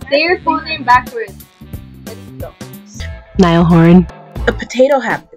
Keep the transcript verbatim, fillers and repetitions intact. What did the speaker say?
Say your full name backwards. Let's go. Niall Horan. A potato hat.